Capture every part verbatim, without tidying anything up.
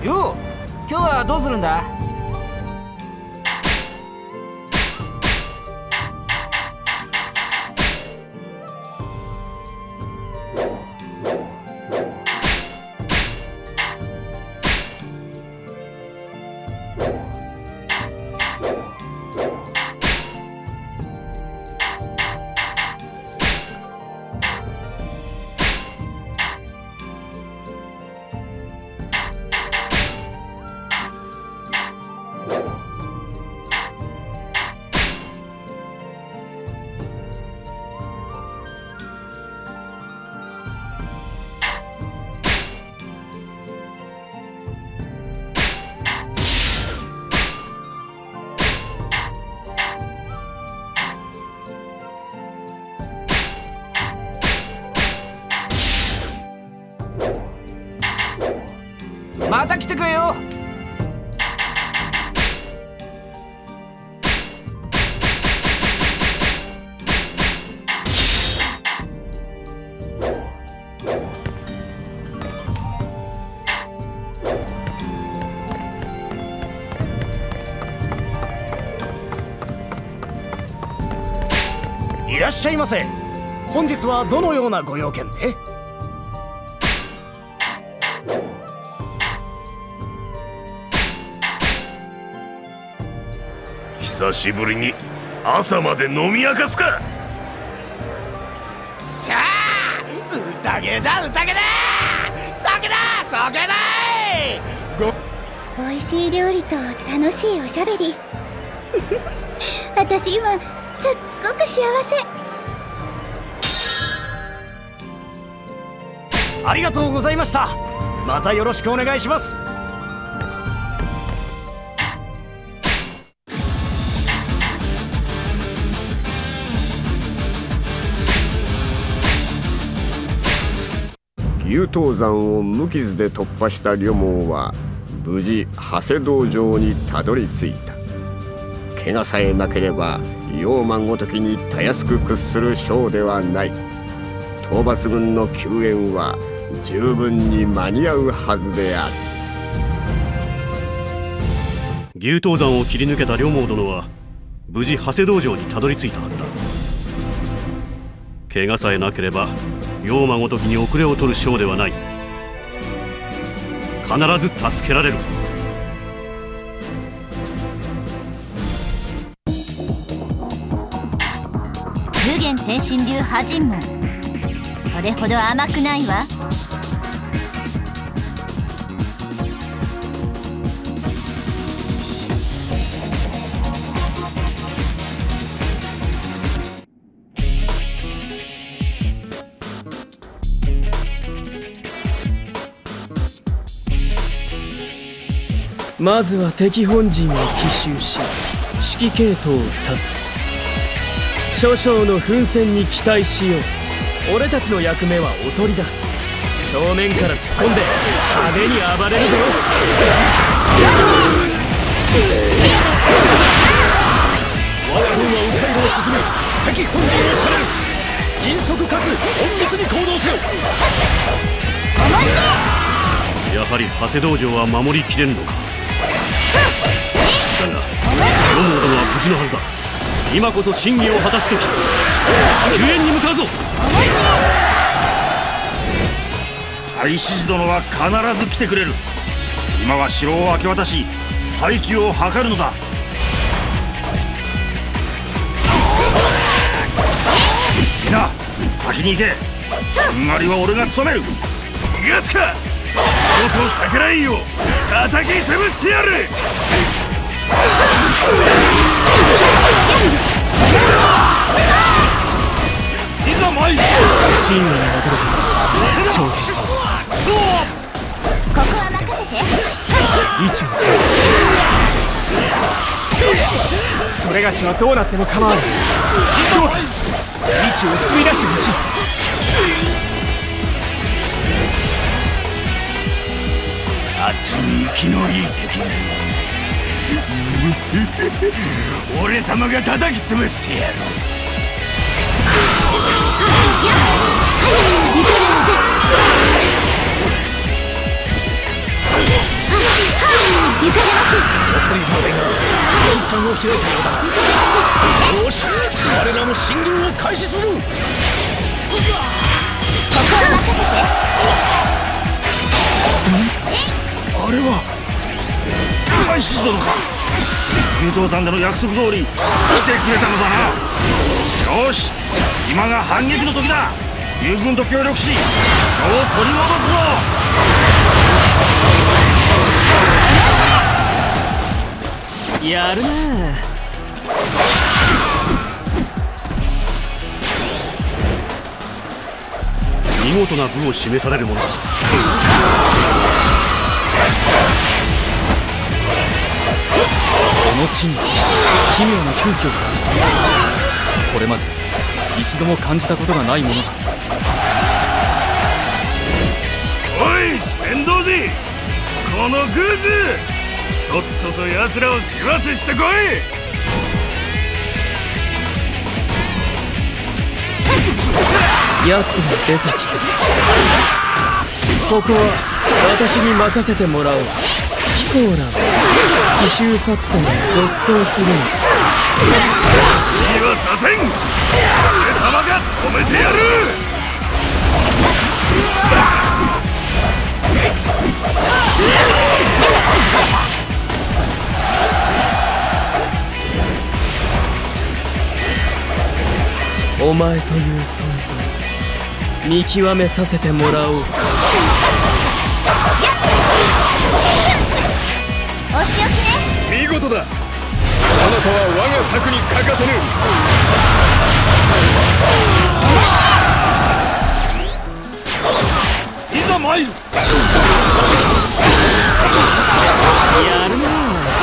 よう、今日はどうするんだ？また来てくれよ。 いらっしゃいませ。本日はどのようなご用件で？ 久しぶりに朝まで飲み明かすか。 しゃあ、宴だ宴だ、酒だ酒だい。 ご美味しい料理と楽しいおしゃべり私今すっごく幸せ。 ありがとうございました。またよろしくお願いします。 牛刀山を無傷で突破した両毛は無事長谷道場にたどり着いた。怪我さえなければ妖魔ごときにたやすく屈する将ではない。討伐軍の救援は十分に間に合うはずである。 牛刀山を切り抜けた両毛殿は無事長谷道場にたどり着いたはずだ。怪我さえなければ妖魔ごときに遅れを取る将ではない。必ず助けられる。 無限天神流破人門、それほど甘くないわ。 まずは敵本陣を奇襲し指揮系統を断つ。諸将の奮戦に期待しよう。俺たちの役目はおとりだ。正面から突っ込んで派手に暴れるぞ。我が軍は迂回路を進め敵本陣をされる。迅速かつ隠密に行動せよ。 やはり長谷道場は守りきれぬのか。だが両毛殿は無事のはずだ。今こそ真偽を果たす時。救援に向かうぞ。太子殿は必ず来てくれる。今は城を明け渡し再起を図るのだ。みんな先に行け。あんまりは俺が務める。逃がすか。ことを避けないよ。叩き潰してやる。いざ参る。 真意に戻るから承知した。 ここは任せて。 位置をそれがしはどうなっても構わない。どうだ、位置を吸い出してほしい。 あっちに生きのいい敵が俺様が叩き潰してやる。 行かれます。 送り壁が先端を開いたようだな。よし、我らも進軍を開始する。 ここは任せて。 あれは開始したのか。武藤さんでの約束通り来てくれたのだな。よし、今が反撃の時だ。友軍と協力し、人を取り戻すぞ。 やるな。 見事な武を示されるものだ。 この地に奇妙な空気を感じた。これまで一度も感じたことがないものだ。 おい天童寺、このグーズ、とっとと奴らを始末してこい。 奴が出てきた。ここは私に任せてもらおう。ヒコーラ奇襲作戦を続行するの。 次は左遷。俺様が止めてやる。 お前という存在見極めさせてもらおう。 お仕置きね。 見事だ。あなたは我が策に欠かせぬ。 いざ参る。 やるな。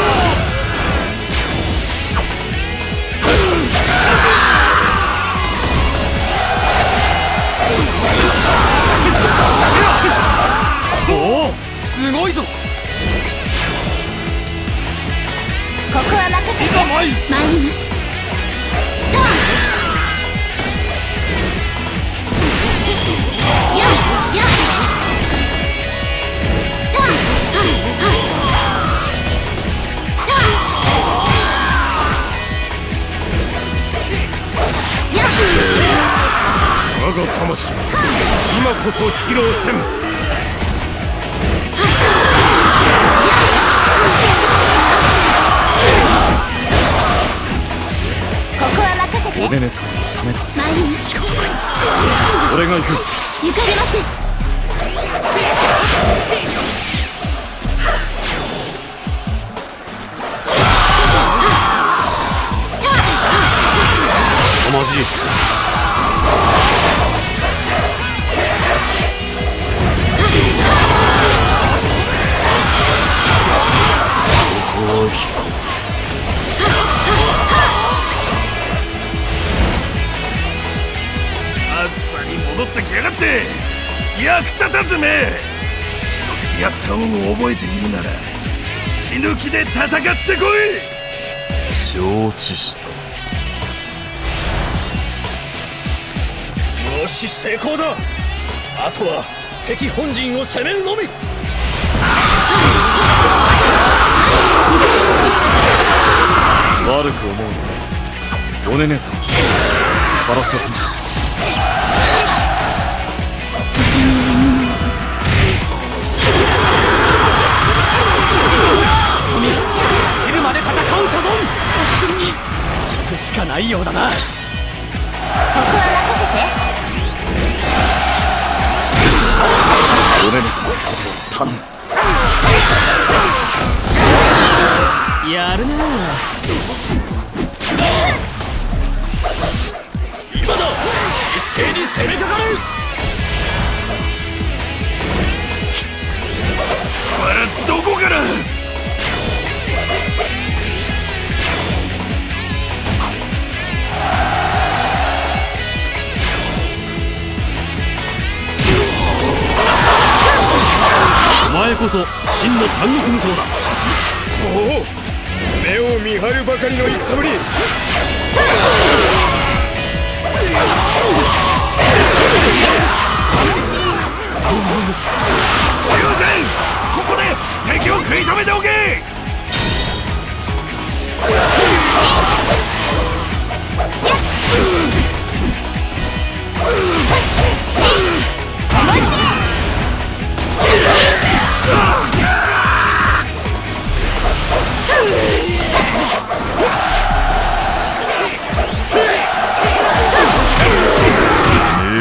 おお、すごいぞ。 ここは任せて。 いざ参る。 参ります。やっやっ我が魂、今こそ披露せん。 ここは任せて。 おねねさんのためだ。 参ります。 俺が行く。 行かれます。 おまじい。あっさり戻ってきやがって。役立たずめ。広げてやった恩を覚えているなら死ぬ気で戦ってこい。承知した。 よし、成功だ。あとは敵本陣を攻めるのみ。 悪く思うのおねねさん、バラせてみ。 散るまで戦う所存。引くしかないようだな。 ここは任おねねさん、頼む。 やるな。今だ。一斉に攻めかかる。 お前らどこから。お前こそ真の三国無双だ。 おお、目を見張るばかりの戦ぶり。 友禅、ここで敵を食い止めておけ。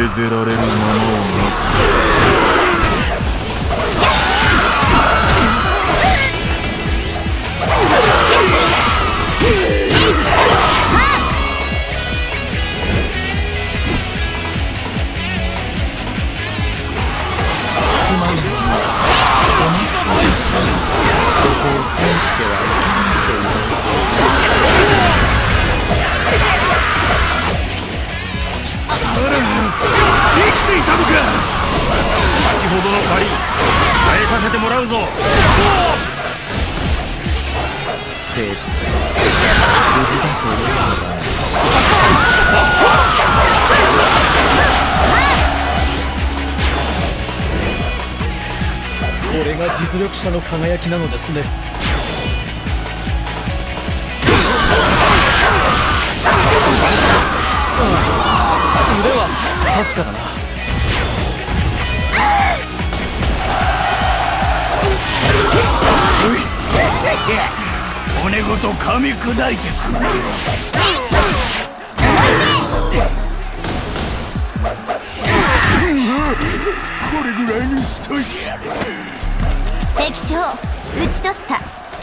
ぜられるままをなす。先ほどの借り返させてもらうぞ。 せいぜい無事だと思うのだ。 これが実力者の輝きなのですね。腕は確かだな。 骨ごと噛み砕いてくれ。これぐらいにしといてやる。 敵将討ち取った。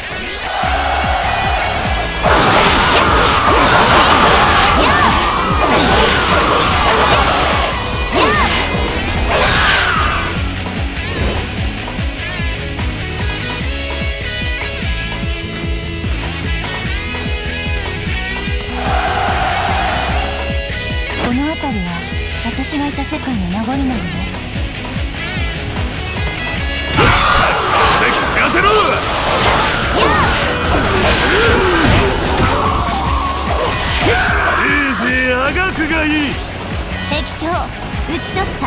この辺りは私がいた世界の名残なのよ。 当てろ。せいぜいあがくがいい。 敵将討ち取った。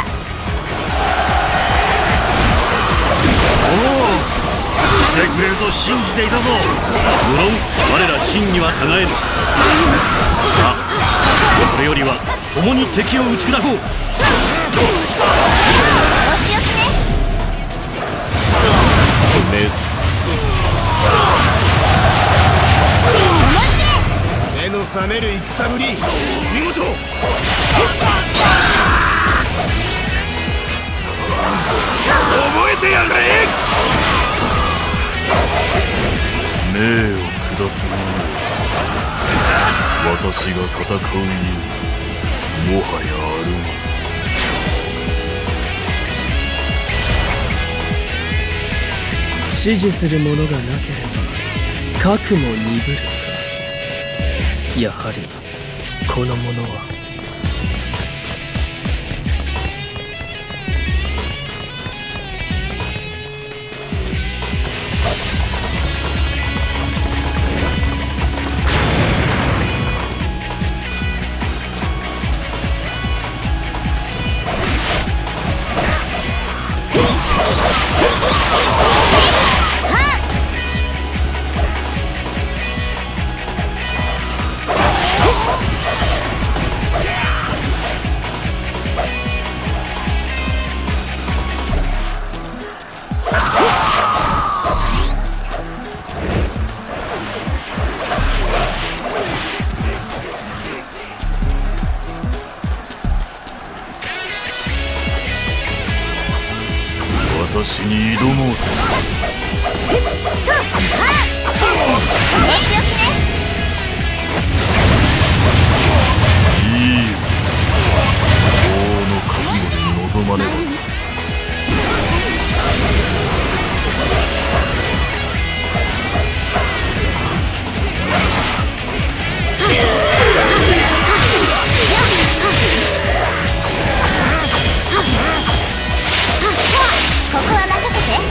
おお、来てくれると信じていたぞ。無論我ら真にはたがえぬ。さあ、これよりは共に敵を打ち砕こう。 お仕置きね。 メス目の覚める戦ぶり見事。覚えてやがれ。 命を下す者です。私が戦う意味もはやあるまい。 支持するものがなければ核も鈍るか。やはりこの者は私に挑もうと。いいよ、相応の覚悟で臨まねば。 ここは任せて。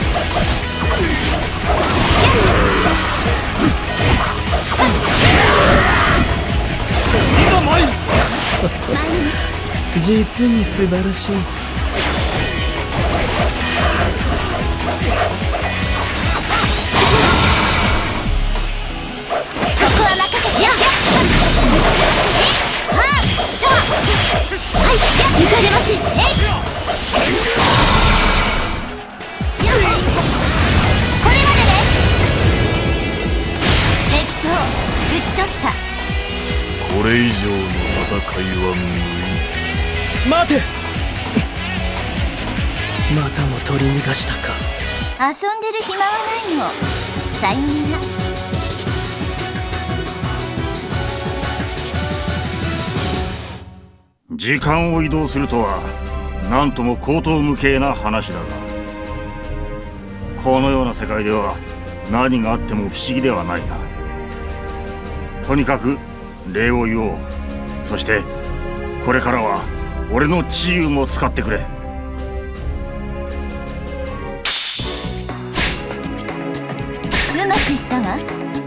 実に素晴らしい。 ここは任せてよ。はい、行かれます。これまでね。敵将討ち取った。 これ以上の戦いは無意。 待て。 またも取り逃がしたか。 遊んでる暇はないの。さようなら。 時間を移動するとはなんとも荒唐無稽な話だが、このような世界では何があっても不思議ではないな。とにかく礼を言おう。そしてこれからは俺の治癒も使ってくれ。 うまくいったわ。